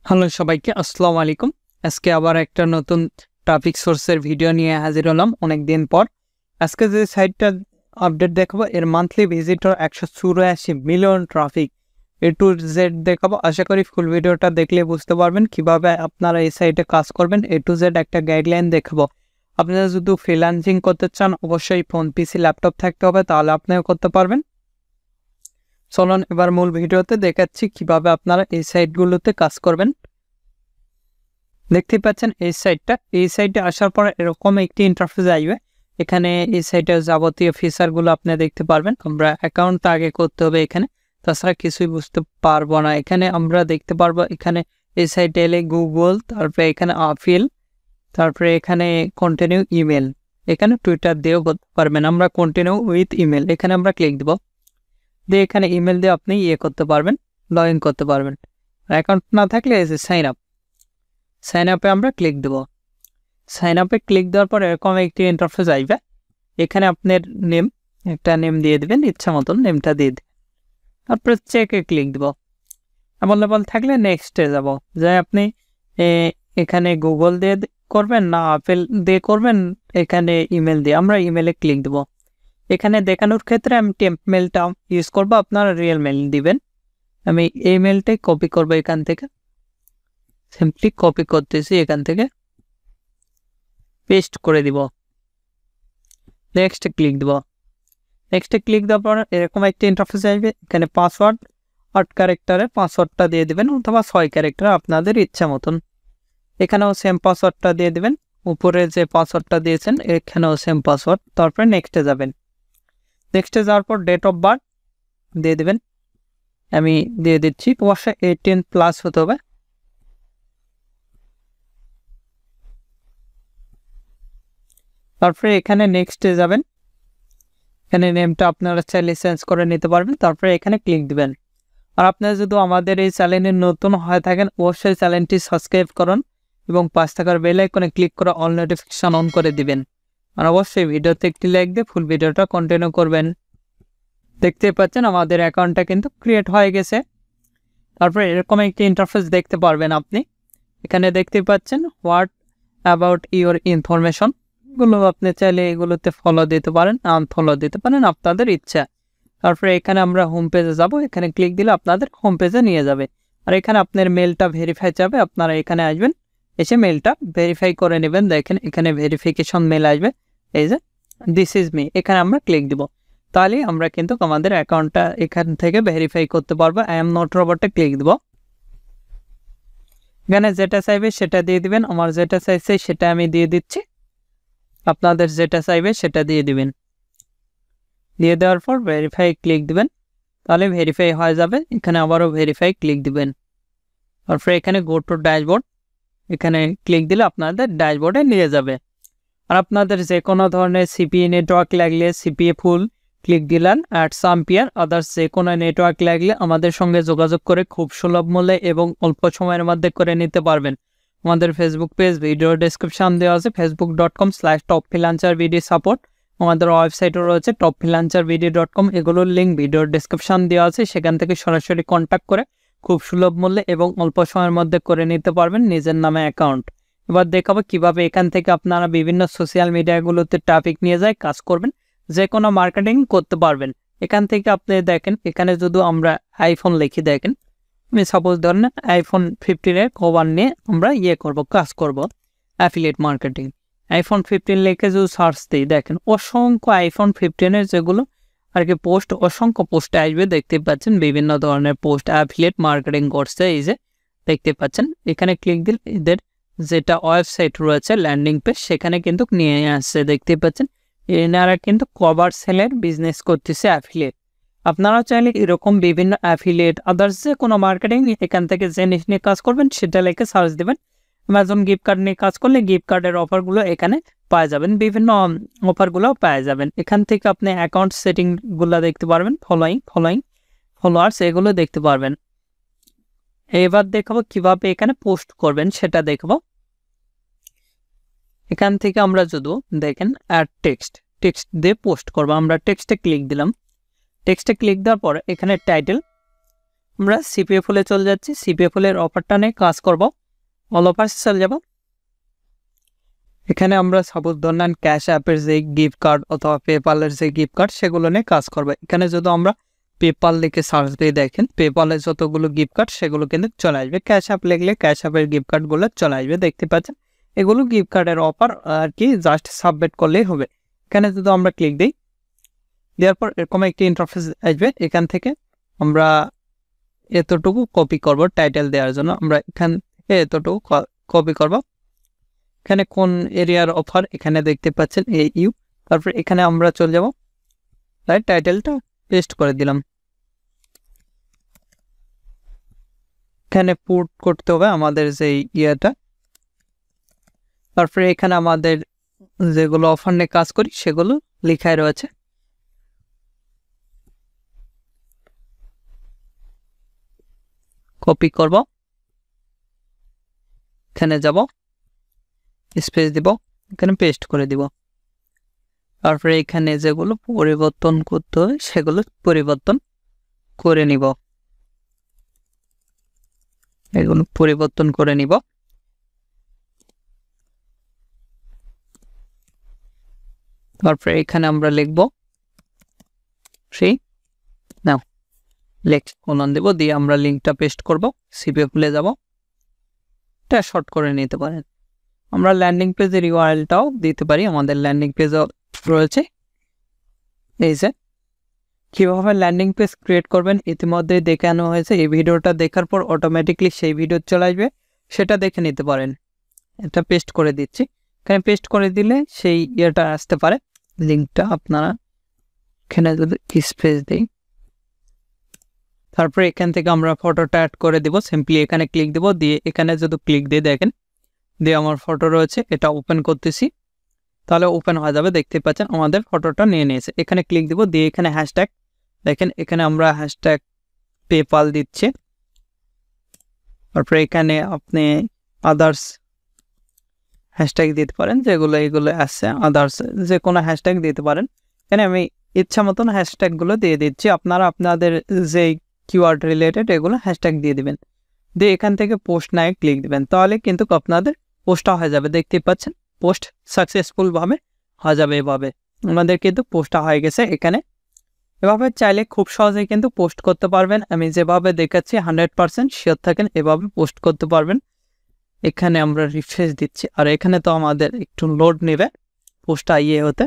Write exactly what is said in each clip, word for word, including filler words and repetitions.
Hello সবাইকে আসসালামু আলাইকুম। আজকে আবার একটা নতুন ট্রাফিক সোর্সের ভিডিও নিয়ে হাজির হলাম অনেক দিন পর। আজকে যে সাইটটা আপডেট দেখাবো এর মান্থলি ভিজিটর একশো চুরাশি million traffic A to Z দেখাবো। আশা করি ফুল ভিডিওটা দেখলে বুঝতে পারবেন কিভাবে আপনারা এই সাইটে কাজ করবেন। এ টু জেড একটা গাইডলাইন দেখাবো। আপনারা যদি ফ্রিল্যান্সিং করতে চান অবশ্যই ফোন পিসি ল্যাপটপ থাকতে হবে, তাহলে আপনিও করতে পারবেন। চলুন এবার মূল ভিডিওতে দেখাচ্ছি কিভাবে আপনারা এই সাইটগুলোতে কাজ করবেন। দেখতে পাচ্ছেন এই সাইটটা, এই সাইটে আসার পর এরকম একটি ইন্টারফেস আসবে। এখানে এই সাইটের যাবতীয় ফিচারগুলো আপনি দেখতে পারবেন। আমরা অ্যাকাউন্টটা আগে করতে হবে এখানে, তাছাড়া কিছুই বুঝতে পারবো না। এখানে আমরা দেখতে পারবো এখানে এই সাইটে এলে গুগল, তারপরে এখানে আফিল, তারপরে এখানে কন্টিনিউ ইমেল, এখানে টুইটার দিয়েও করতে পারবেন। আমরা কন্টিনিউ উইথ ইমেল এখানে আমরা ক্লিক দেবো, দিয়ে এখানে ইমেল দিয়ে আপনি ইয়ে করতে পারবেন, লগ ইন করতে পারবেন। অ্যাকাউন্ট না থাকলে এই যে সাইন আপ, সাইন আপে আমরা ক্লিক দেব। সাইন আপে ক্লিক দেওয়ার পর এরকম একটি ইন্টারফেস আসবে। এখানে আপনার নেম, একটা নেম দিয়ে দেবেন, ইচ্ছা মতন নেমটা দিয়ে দেবেন। তারপরে চেকে ক্লিক দেব। অ্যাভেলেবল থাকলে নেক্সটে যাব। যাই আপনি এখানে গুগল দিয়ে করবেন না আপেল দিয়ে করবেন, এখানে ইমেল দিয়ে আমরা ইমেলে ক্লিক দেব। এখানে দেখানোর ক্ষেত্রে আমি টেম্প মেলটা ইউজ করবো, আপনারা রিয়েল মেল দিবেন। আমি এই মেলটাই কপি করবো, এখান থেকে সিম্পলি কপি করতেছি, এখান থেকে পেস্ট করে দিব। নেক্সটে ক্লিক দেব। নেক্সটে ক্লিক দেওয়ার পর এরকম একটা ইন্টারফেস আসবে। এখানে পাসওয়ার্ড আট ক্যারেক্টারে পাসওয়ার্ডটা দিয়ে দেবেন, অথবা ছয় ক্যারেক্টার আপনাদের ইচ্ছা মতন। এখানেও সেম পাসওয়ার্ডটা দিয়ে দেবেন, উপরে যে পাসওয়ার্ডটা দিয়েছেন এখানেও সেম পাসওয়ার্ড। তারপরে নেক্সটে যাবেন। নেক্সটে যাওয়ার পর ডেট অফ বার্থ দিয়ে দেবেন, আমি দিয়ে দিচ্ছি। অবশ্যই এইটিন প্লাস হতে হবে। তারপরে এখানে নেক্সটে যাবেন, এখানে নেমটা আপনারা চাইলে চেঞ্জ করে নিতে পারবেন। তারপরে এখানে ক্লিক দিবেন। আর আপনারা যদি আমাদের এই চ্যানেলে নতুন হয়ে থাকেন অবশ্যই চ্যানেলটি সাবস্ক্রাইব করুন এবং পাঁচ থাকার বেল আইকনে ক্লিক করে অল নোটিফিকেশন অন করে দিবেন। আর অবশ্যই ভিডিওতে একটি লাইক দিয়ে ফুল ভিডিওটা কন্টিনিউ করবেন। দেখতে পাচ্ছেন আমাদের অ্যাকাউন্টটা কিন্তু ক্রিয়েট হয়ে গেছে। তারপরে এরকম একটি ইন্টারফেস দেখতে পারবেন আপনি। এখানে দেখতে পাচ্ছেন হোয়াট অ্যাবাউট ইউর ইনফরমেশন, এগুলো আপনি চাইলে এগুলোতে ফলো দিতে পারেন, আনফলো দিতে পারেন, আপনাদের ইচ্ছা। তারপরে এখানে আমরা হোম পেজে যাব, এখানে ক্লিক দিলে আপনাদের হোম পেজে নিয়ে যাবে। আর এখানে আপনার মেলটা ভেরিফাই যাবে, আপনারা এখানে আসবেন, এসে মেলটা ভেরিফাই করে নেবেন। দেখেন এখানে ভেরিফিকেশন মেল আসবে, এই যে দিস ইজ মি, এখানে আমরা ক্লিক দিব। তাহলে আমরা কিন্তু আমাদের অ্যাকাউন্টটা এখান থেকে ভেরিফাই করতে পারবো। আই এম নট রোবটে ক্লিক দিব। এখানে যেটা চাইবে সেটা দিয়ে দিবেন, আমার যেটা চাইছে সেটা আমি দিয়ে দিচ্ছি, আপনাদের যেটা চাইবে সেটা দিয়ে দিবেন। দিয়ে দেওয়ার পর ভেরিফাই ক্লিক দিবেন, তাহলে ভেরিফাই হয়ে যাবে। এখানে আবারও ভেরিফাই ক্লিক দিবেন। তারপরে এখানে গো টু ড্যাশবোর্ড, এখানে ক্লিক দিলে আপনাদের ড্যাশবোর্ডে নিয়ে যাবে। আর আপনাদের যে কোনো ধরনের সিপিএ নেটওয়ার্ক লাগলে সিপিএ ফুল ক্লিক দিলেন, অ্যাট সাম্পিয়ার আদার্স যে কোনো নেটওয়ার্ক লাগলে আমাদের সঙ্গে যোগাযোগ করে খুব সুলভ মূল্যে এবং অল্প সময়ের মধ্যে করে নিতে পারবেন। আমাদের ফেসবুক পেজ ভিডিও ডেসক্রিপশন দেওয়া আছে, Facebook dot com slash top freelancer BD support. আমাদের ওয়েবসাইটও রয়েছে top freelancer BD dot com, এগুলোর লিঙ্ক ভিডিওর ডেসক্রিপশন দেওয়া আছে, সেখান থেকে সরাসরি কন্ট্যাক্ট করে খুব সুলভ মূল্যে এবং অল্প সময়ের মধ্যে করে নিতে পারবেন নিজের নামে অ্যাকাউন্ট। এবার দেখাবো কিভাবে এখান থেকে আপনারা বিভিন্ন সোশ্যাল মিডিয়াগুলোতে ট্রাফিক নিয়ে যায় কাজ করবেন, যে কোনো মার্কেটিং করতে পারবেন। এখান থেকে আপনি দেখেন, এখানে যদি আমরা আইফোন লিখি, দেখেন আমি সাপোজ ধরেন আইফোন ফিফটিনের কভার নিয়ে আমরা ইয়ে করব, কাজ করব অ্যাফিলিয়েট মার্কেটিং। আইফোন ফিফটিন লিখে যদি সার্চ দিই, দেখেন অসংখ্য আইফোন ফিফটিনের যেগুলো আর কি পোস্ট, অসংখ্য পোস্ট আসবে। দেখতে পাচ্ছেন বিভিন্ন ধরনের পোস্ট অ্যাফিলিয়েট মার্কেটিং করছে, এই যে দেখতে পাচ্ছেন। এখানে ক্লিক দিলে এদের যেটা ওয়েবসাইট রয়েছে ল্যান্ডিং পেজ, সেখানে কিন্তু নিয়ে আসছে। দেখতে পাচ্ছেন এনারা কিন্তু কভার সেলের বিজনেস করতেছে অ্যাফিলিয়েট। আপনারা চাইলে এরকম বিভিন্ন অ্যাফিলিয়েট আদার্স যে কোনো মার্কেটিং এখান থেকে যে জিনিস নিয়ে কাজ করবেন সেটা লিখে সার্চ দেবেন। অ্যামাজন গিফট কার্ড নিয়ে কাজ করলে গিফট কার্ডের অফারগুলো এখানে পাওয়া যাবেন, বিভিন্ন অফারগুলো পাওয়া যাবেন। এখান থেকে আপনি অ্যাকাউন্ট সেটিংগুলো দেখতে পারবেন, ফলোয়িং ফলোয়িং ফলোয়ার্স এগুলো দেখতে পারবেন। এবার দেখাবো কিভাবে এখানে পোস্ট করবেন সেটা দেখবো। এখান থেকে আমরা যদি দেখেন অ্যাড টেক্সট, টেক্সট দিয়ে পোস্ট করবো। আমরা টেক্সটে ক্লিক দিলাম। টেক্সটে ক্লিক দেওয়ার পর এখানে টাইটেল আমরা সিপিএ ফুলে চলে যাচ্ছি, সিপিএ ফুলের অফারটা নিয়ে কাজ করব। অল অফার্সে চলে যাব। এখানে আমরা সাপোজ ধরেন ক্যাশ অ্যাপের যে গিফট কার্ড অথবা পেপালের যে গিফট কার্ড সেগুলো নিয়ে কাজ করবে। এখানে যদি আমরা পেপাল লিখে সার্চ দিয়ে দেখেন পেপালের যতগুলো গিফট কার্ড সেগুলো কিন্তু চলে আসবে। ক্যাশ অ্যাপ লিখলে ক্যাশ অ্যাপের গিফট কার্ডগুলো চলে আসবে, দেখতে পাচ্ছেন। এগুলো গিফট কার্ডের অফার আর কি, জাস্ট সাবমিট করলেই হবে। এখানে যদি আমরা ক্লিক দিই, দেওয়ার পর এরকম একটি ইন্টারফেস আসবে। এখান থেকে আমরা এতটুকু কপি করব টাইটেল দেওয়ার জন্য। আমরা এখান থেকে এতটুকু কপি করব। এখানে কোন এরিয়ার অফার এখানে দেখতে পাচ্ছেন এ ইউ। তারপর এখানে আমরা চলে যাব, রাইট, টাইটেলটা পেস্ট করে দিলাম। এখানে পুট করতে হবে আমাদের যে ইয়েটা। তারপরে এখানে আমাদের যেগুলো অফার নিয়ে কাজ করি সেগুলো লেখাই রয়েছে। কপি করব, এখানে যাব, স্পেস দিব, এখানে পেস্ট করে দিব। তারপরে এখানে যেগুলো পরিবর্তন করতে হবে সেগুলো পরিবর্তন করে নিব, এগুলো পরিবর্তন করে নিব। তারপরে এখানে আমরা লিখব ফ্রি নাও, লেখা কোলন দেব, দিয়ে আমরা লিঙ্কটা পেস্ট করব। সিপিএ খুলে যাব, এটা শর্ট করে নিতে পারেন। আমরা ল্যান্ডিং পেজের ইউআরএলটাও দিতে পারি, আমাদের ল্যান্ডিং পেজও রয়েছে। এই যে কীভাবে ল্যান্ডিং পেজ ক্রিয়েট করবেন ইতিমধ্যে দেখানো হয়েছে। এই ভিডিওটা দেখার পর অটোমেটিকলি সেই ভিডিও চলে আসবে, সেটা দেখে নিতে পারেন। এটা পেস্ট করে দিচ্ছি, এখানে পেস্ট করে দিলে সেই ইয়েটা আসতে পারে। লিঙ্কটা আপনারা এখানে যদি স্পেস দিই, তারপরে এখান থেকে আমরা ফটোটা অ্যাড করে দিব। সিম্পলি এখানে ক্লিক দেব, দিয়ে এখানে যদি ক্লিক দিয়ে দেখেন, দিয়ে আমার ফটো রয়েছে, এটা ওপেন করতেছি, তাহলে ওপেন হয়ে যাবে। দেখতে পাচ্ছেন আমাদের ফটোটা নিয়ে নিয়েছে। এখানে ক্লিক দিব, দিয়ে এখানে হ্যাশট্যাগ দেখেন, এখানে আমরা হ্যাশট্যাগ পেপাল দিচ্ছি। তারপরে এখানে আপনি আদার্স হ্যাশট্যাগ দিতে পারেন, যেগুলো এগুলো আসছে আদার্স যে কোনো হ্যাশট্যাগ দিতে পারেন। এখানে আমি ইচ্ছা মতন হ্যাশট্যাগুলো দিয়ে দিচ্ছি, আপনারা আপনাদের যে কিওয়ার্ড রিলেটেড এগুলো হ্যাশট্যাগ দিয়ে দিবেন। দিয়ে এখান থেকে পোস্ট নায়ে ক্লিক দিবেন, তাহলে কিন্তু আপনাদের পোস্টটা হয়ে যাবে। দেখতে পাচ্ছেন পোস্ট সাকসেসফুলভাবে হয়ে যাবে। এভাবে আমাদের কিন্তু পোস্টটা হয়ে গেছে। এখানে এভাবে চাইলে খুব সহজেই কিন্তু পোস্ট করতে পারবেন। আমি যেভাবে দেখাচ্ছি হান্ড্রেড পারসেন্ট শিওর থাকেন এভাবে পোস্ট করতে পারবেন। এখানে আমরা রিফ্রেশ দিচ্ছি, আর এখানে তো আমাদের একটু লোড নেবে পোস্টটা ইয়ে হতে।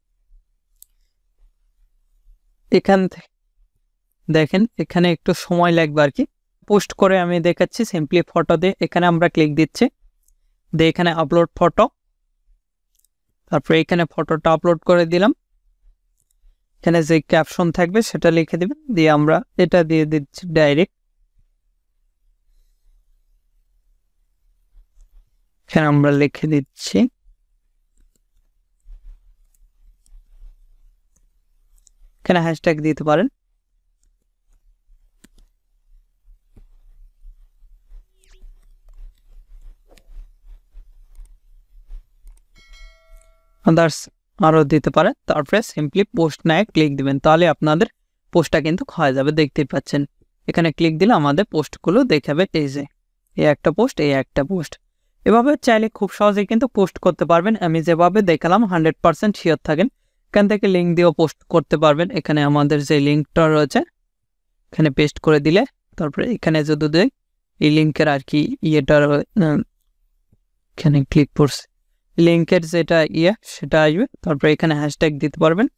এখান থেকে দেখেন এখানে একটু সময় লাগবে আর কি। পোস্ট করে আমি দেখাচ্ছি, সিম্পলি ফটো দিয়ে এখানে আমরা ক্লিক দিচ্ছি, দিয়ে এখানে আপলোড ফটো। তারপরে এখানে ফটোটা আপলোড করে দিলাম। এখানে যে ক্যাপশন থাকবে সেটা লিখে দিবেন, দিয়ে আমরা এটা দিয়ে দিচ্ছি ডাইরেক্ট। এখানে আমরা লিখে দিচ্ছি এখানে হ্যাশট্যাগ দিতে পারেন। আদার্স আরও দিতে পারেন। তারপরে সিম্পলি পোস্ট নায়ে ক্লিক দিবেন, তাহলে আপনাদের পোস্টটা কিন্তু হয়ে যাবে। দেখতেই পাচ্ছেন এখানে ক্লিক দিলে আমাদের পোস্টগুলো দেখাবে। এই যে এই একটা পোস্ট, এই একটা পোস্ট। এভাবে চাইলে খুব সহজেই কিন্তু পোস্ট করতে পারবেন। আমি যেভাবে দেখালাম হান্ড্রেড পারসেন্ট শিওর থাকেন এখান থেকে লিঙ্ক দিয়েও পোস্ট করতে পারবেন। এখানে আমাদের যে লিঙ্কটা রয়েছে এখানে পেস্ট করে দিলে, তারপরে এখানে যদি দেয় এই লিঙ্কের আর কি ইয়েটার এখানে ক্লিক করছে, লিঙ্কের যেটা ইয়ে সেটা আসবে। তারপরে এখানে হ্যাশট্যাগ দিতে পারবেন,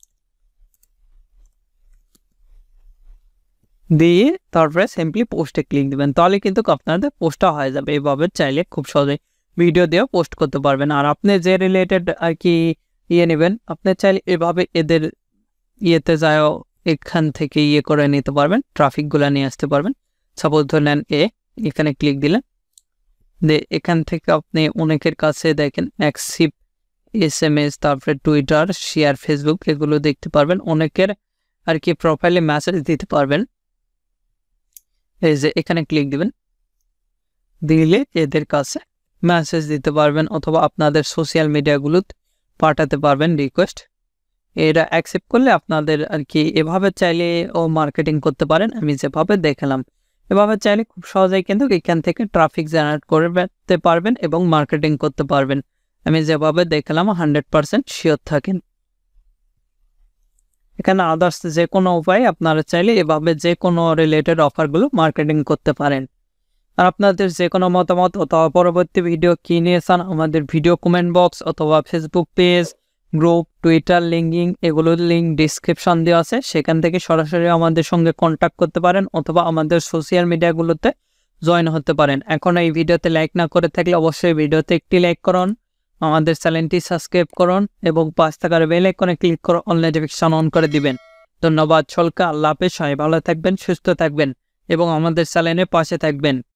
দিয়ে তারপরে সিম্পলি পোস্টে ক্লিক দিবেন, তাহলে কিন্তু আপনাদের পোস্টটা হয়ে যাবে। এভাবে চাইলে খুব সহজে ভিডিও দিয়েও পোস্ট করতে পারবেন। আর আপনি যে রিলেটেড আর কি ইয়ে নেবেন, আপনি চাইলে এভাবে এদের ইয়েতে যাও এখান থেকে ইয়ে করে নিতে পারবেন, ট্রাফিকগুলো নিয়ে আসতে পারবেন। সাপোজ ধরেন এ, এখানে ক্লিক দিলেন, দে এখান থেকে আপনি অনেকের কাছে দেখেন অ্যাক্সিভ এস এম এস, তারপরে টুইটার, শেয়ার, ফেসবুক এগুলো দেখতে পারবেন। অনেকের আর কি প্রোফাইলে মেসেজ দিতে পারবেন। এই যে এখানে ক্লিক দিবেন, দিলে এদের কাছে মেসেজ দিতে পারবেন, অথবা আপনাদের সোশ্যাল মিডিয়াগুলো পাঠাতে পারবেন রিকোয়েস্ট। এটা অ্যাকসেপ্ট করলে আপনাদের আর কি এভাবে চাইলে ও মার্কেটিং করতে পারেন। আমি যেভাবে দেখালাম এভাবে চাইলে খুব সহজেই কিন্তু এখান থেকে ট্রাফিক জেনারেট করতে পারবেন এবং মার্কেটিং করতে পারবেন। আমি যেভাবে দেখালাম হান্ড্রেড পারসেন্ট শিওর থাকেন। এখানে আদার্স যে কোনো উপায় আপনারা চাইলে এভাবে যে কোনো রিলেটেড অফারগুলো মার্কেটিং করতে পারেন। আর আপনাদের যে কোনো মতামত অথবা পরবর্তী ভিডিও কী নিয়ে চান আমাদের ভিডিও কমেন্ট বক্স অথবা Facebook page, group, Twitter, LinkedIn এগুলোর লিঙ্ক ডিসক্রিপশন দেওয়া আছে, সেখান থেকে সরাসরি আমাদের সঙ্গে কন্ট্যাক্ট করতে পারেন অথবা আমাদের সোশ্যাল মিডিয়াগুলোতে জয়েন হতে পারেন। এখন এই ভিডিওতে লাইক না করে থাকলে অবশ্যই ভিডিওতে একটি লাইক করুন, আমাদের চ্যানেলটি সাবস্ক্রাইব করুন এবং পাঁচ টাকার বেল আইকনে ক্লিক করে অল নোটিফিকেশন অন করে দিবেন। ধন্যবাদ সকলকে। আল্লাহ হাফেজ। সবাই ভালো থাকবেন, সুস্থ থাকবেন এবং আমাদের চ্যানেলের পাশে থাকবেন।